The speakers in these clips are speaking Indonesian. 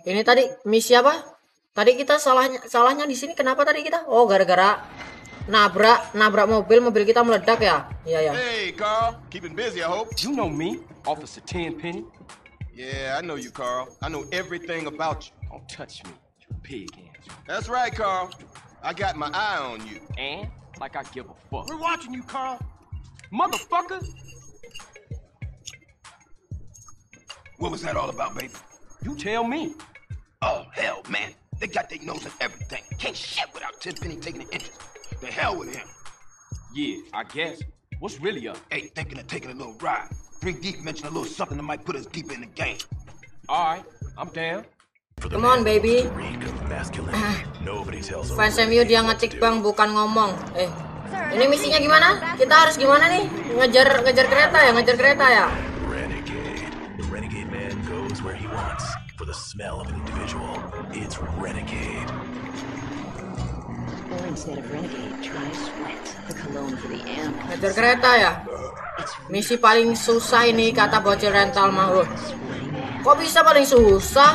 Ini tadi misi apa? Tadi kita salahnya di sini kenapa tadi kita? Oh, gara-gara nabrak mobil kita meledak ya. Iya. Hey, Carl, keeping busy, I hope. You know me, Officer Tenpenny. Yeah, I know you, Carl. I know everything about you. Don't touch me, you pig hands. That's right, Carl. I got my eye on you. And like I give a fuck. We're watching you, Carl. Motherfucker! What was that all about, baby? You tell me. Oh, hell, man. They got their nose in everything. Can't shit without Tenpenny taking an interest. The hell with him. Yeah, I guess. What's really up? Hey, thinking of taking a little ride. 3 Deep mentioned a little something that might put us deeper in the game. Alright, I'm down. Come on, baby. Fans MU dia ngetik bang, bukan ngomong. Ini misinya gimana? Kita harus gimana nih? Ngejar kereta ya? Renegade man goes where he wants. For the smell of an individual, it's renegade. Or instead of renegade, try sweat, the cologne for the amp. Ngejar kereta ya? Misi paling susah ini kata bocil rental makhluk. Kok bisa paling susah?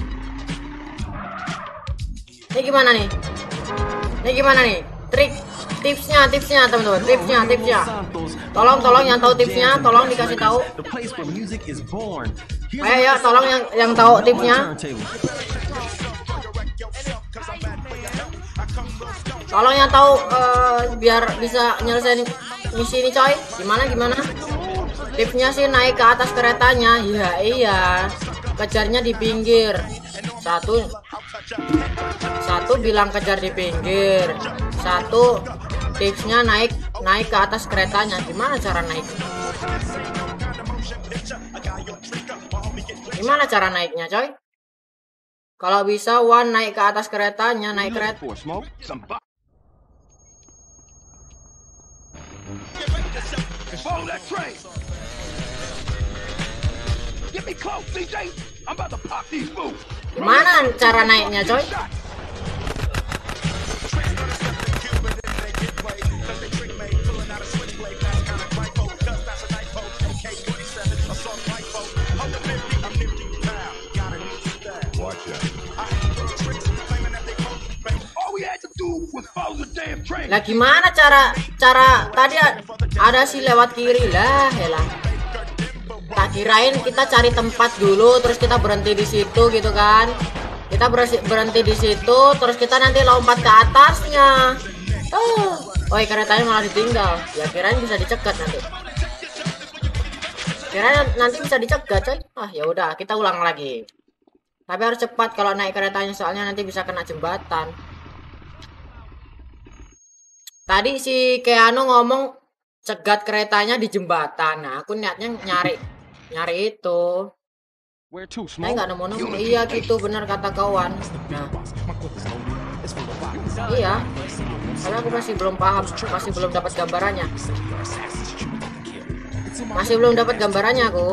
Ini gimana nih? Tipsnya teman-teman, tipsnya. Tolong yang tahu tipsnya, tolong dikasih tahu. Ayo ya, tolong yang tahu tipsnya. Tolong yang tahu biar bisa nyelesain misi ini, coy. Gimana? Tipsnya sih naik ke atas keretanya. Iya. Kejarnya di pinggir. Satu bilang kejar di pinggir. Satu tipsnya naik ke atas keretanya. Gimana cara naik? Gimana cara naiknya, coy? Kalau bisa One naik ke atas keretanya, naik kereta. Follow that train. Get me close, CJ. I'm about to pop these fools. Gimana cara naiknya, coy? Lah gimana cara tadi ada sih lewat kiri lah, helah. Tak kirain kita cari tempat dulu terus kita berhenti di situ gitu kan. Kita berhenti di situ terus kita nanti lompat ke atasnya. Keretanya malah ditinggal. Ya kirain bisa dicegat nanti. Kirain nanti bisa dicegat, coy. Ya udah, kita ulang lagi. Tapi harus cepat kalau naik keretanya soalnya nanti bisa kena jembatan. Tadi si Keanu ngomong cegat keretanya di jembatan. Nah, aku niatnya nyari itu. Saya nggak nemu. Iya gitu, benar kata kawan. Nah, iya. Karena aku masih belum paham, masih belum dapat gambarannya. Aku.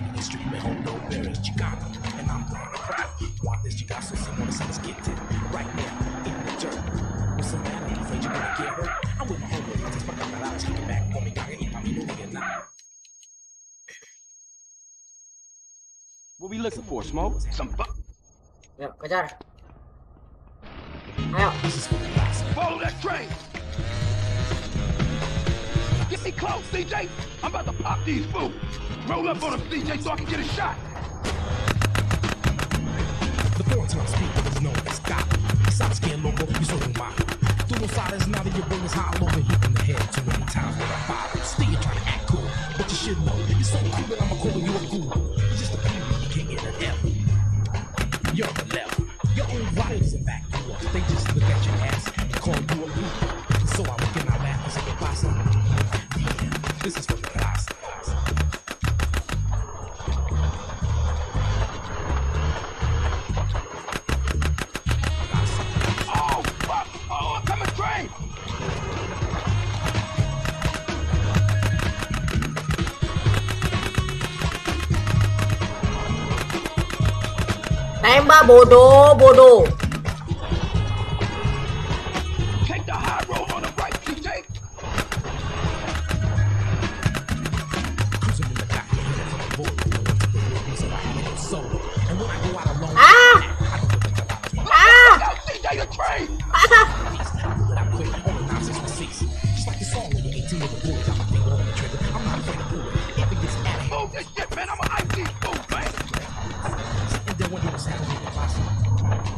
What we looking for, Smoke? Yuk, kejar. Ayo. Follow that train. Get me close, CJ. I'm about to pop these fools. Roll up on them, CJ, so I can get a shot. The 4-time speaker is known as Scott. South skin local, you sort of mind. Doing silence now that your brain is hollow and hit in the head too many times with a fire. Still you're trying to act cool, but you should know you're so cool that I'ma call you a fool. You're just a beauty, you can't get an F. You're on the level. Your own rivals in back you up. They just look at your ass and call you a loop. So I look in my lap and say, pasa. Yeah, this is for the past. Tembak bodoh. Take the high road on the right, CJ.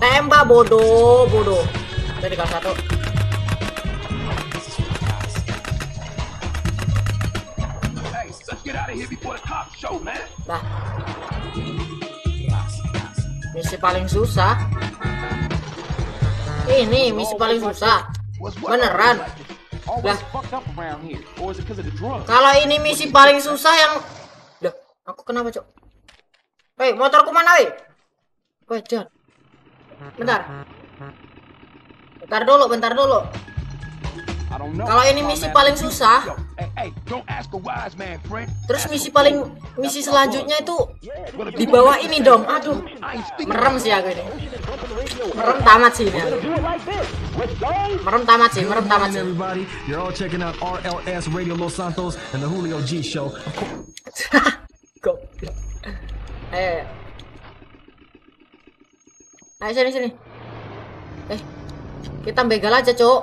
Tembak bodoh. Saya tinggal satu. Hey, let's get out of here before the cops show, man. Lah. Misi paling susah. Ini misi paling susah. Beneran. Lah. Kalau ini misi paling susah yang... Loh, aku kenapa, Cok? Hei, motorku mana, weh? Wajar. Bentar dulu. Kalau ini misi paling susah, terus misi selanjutnya itu di bawah ini dong. Aduh, merem sih aku ini. Merem tamat sih ini. Merem tamat sih. Everybody, you're all checking out RLS Radio Los Santos and the Julio G Show. Goblok. Ayo sini. Kita begal aja, Cok.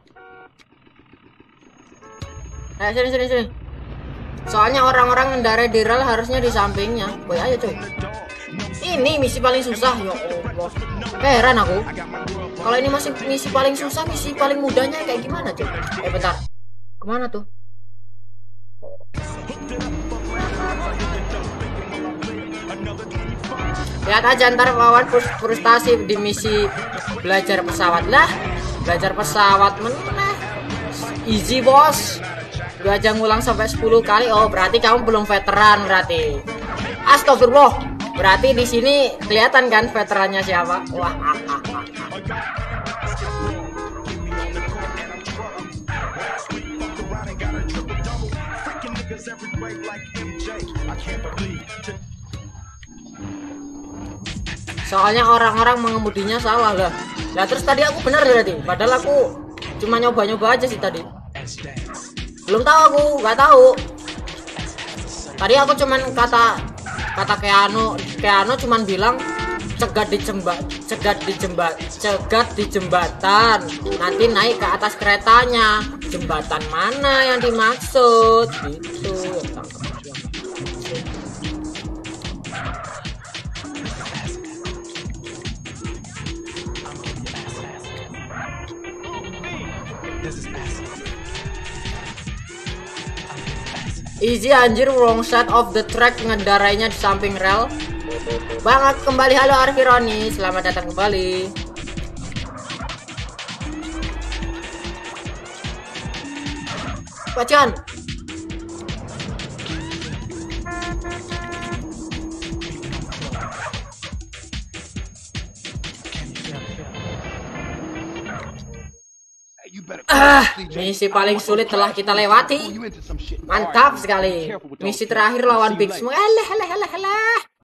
Ayo sini. Soalnya orang-orang ngendarai di rel harusnya di sampingnya. Boy ayo, Cok. Ini misi paling susah, ya Allah. Heran aku. Kalau ini masih misi paling susah, misi paling mudahnya kayak gimana, Cok? Bentar. Kemana tuh? Lihat aja ntar Wawan frustasi di misi belajar pesawat lah. Belajar pesawat meneh. Easy bos. Gua aja ngulang sampai 10 kali. Oh berarti kamu belum veteran berarti. Astagfirullah. Berarti di sini kelihatan kan veterannya siapa? Wah. Soalnya orang-orang mengemudinya salah lah. Lah terus tadi aku benar berarti. Padahal aku cuma nyoba-nyoba aja sih tadi. Belum tahu aku, nggak tahu. Tadi aku cuman kata Keanu cuman bilang cegat di jembatan. Nanti naik ke atas keretanya. Jembatan mana yang dimaksud? Gitu. Easy anjir, wrong side of the track, ngendarainya di samping rel. Bang, kembali. Halo Arvironi, selamat datang kembali. Pak Chan. Misi paling sulit telah kita lewati. Mantap sekali. Misi terakhir lawan Big Smoke.